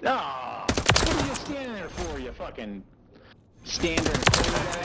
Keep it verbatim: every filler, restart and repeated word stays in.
Ah, what are you standing there for, you fucking standard?